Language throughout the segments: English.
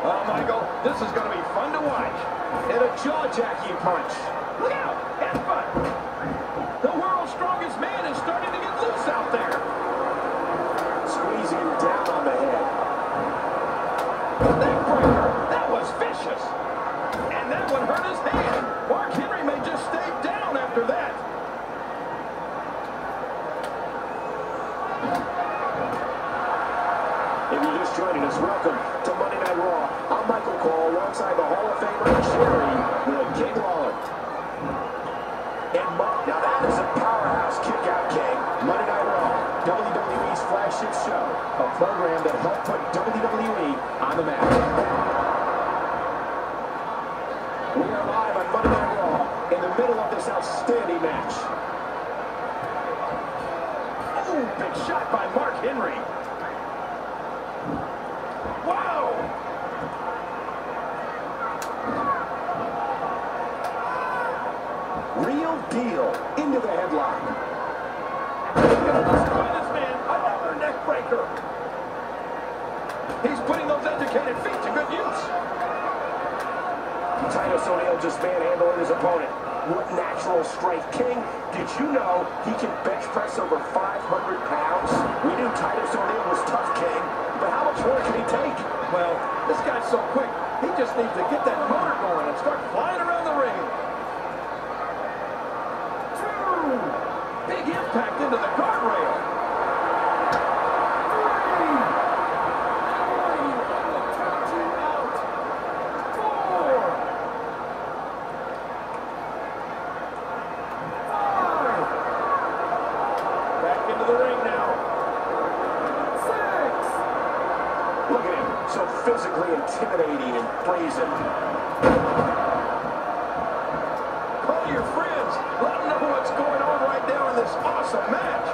Oh, Michael, this is going to be fun to watch. And a jaw-jacking punch. Look out! Headbutt! The world's strongest man is starting to get loose out there. Squeezing him down on the head. Neckbreaker! That was vicious. And that one hurt his hand. Mark Henry may just stay down after that. If you're just joining us, welcome to Monday Night Raw. I'm Michael Cole alongside the Hall of Famer Jerry the King Lawler. And now that is a powerhouse kick-out, King. Monday Night Raw, WWE's flagship show, a program that helped put WWE on the map. We are live on Monday Night Raw in the middle of this outstanding match. Oh, big shot by Mark Henry. Wow! Real deal into the headlock. He's going to destroy this man. Another neck breaker. He's putting those educated feet to good use. Titus O'Neil just manhandling his opponent. What natural strength. King, did you know he can bench press over 500 pounds? We knew Titus O'Neil was tough, King, but how much more can he take? Well, this guy's so quick, he just needs to get that motor going and start flying around the ring. Big impact into the guardrail. Back into the ring now. Look at him, so physically intimidating and brazen. Call your friends. Let them know what's going on right now in this awesome match.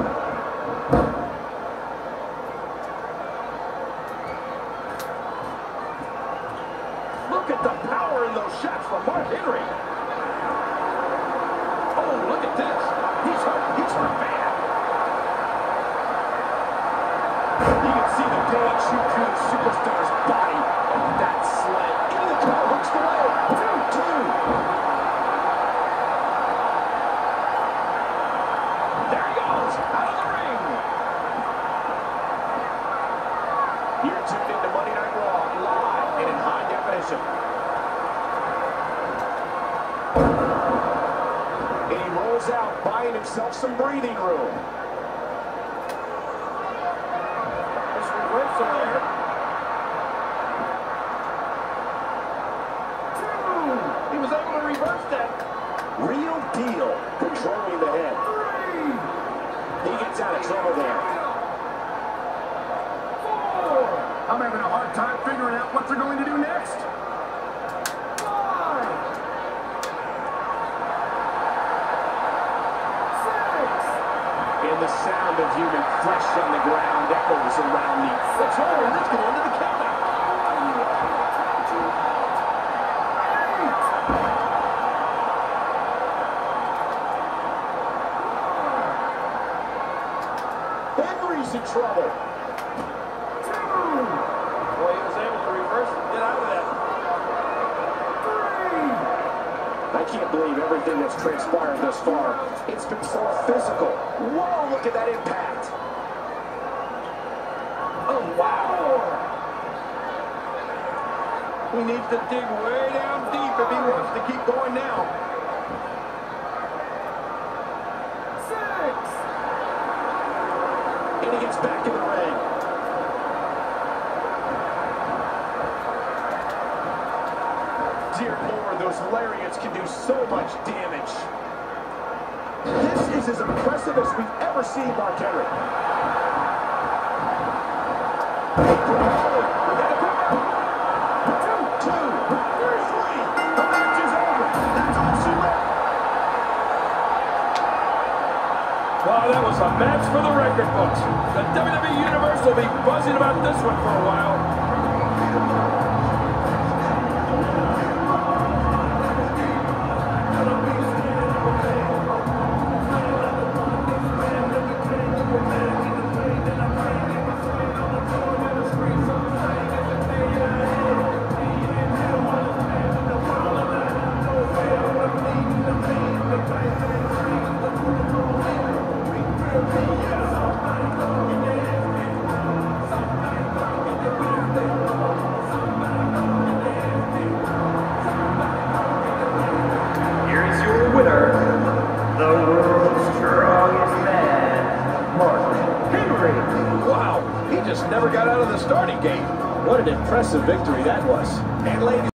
Look at the power in those shots from Mark Henry. Oh, look at this. He's hurt. He's hurt bad. You can see the pain shoot through the superstar's body. Oh, that sled. Into the cover, hooks the leg. 2-2. There he goes. Out of the ring. You're tuned into Monday Night Raw, live and in high definition. And he rolls out, buying himself some breathing room. This reversal there. 2. He was able to reverse that. Real deal, controlling the head. 3. He gets out of trouble there. 4. I'm having a hard time figuring out what they're going to do next. 5. 6. And the sound of human flesh on the ground echoes around me. What's over? Let's get into the counter. 8. Henry's in trouble. 2. Boy, he was able to reverse and get out of that. 3. I can't believe everything that's transpired thus far. It's been so physical. Whoa, look at that impact. Oh, wow. He needs to dig way down deep if he wants to keep going now. 6. And he gets back in the ring. Dear Lord, those lariats can do so much damage. This is as impressive as we've ever seen Mark Henry. Well, that was a match for the record books. The WWE Universe will be buzzing about this one for a while. never got out of the starting gate. What an impressive victory that was. And ladies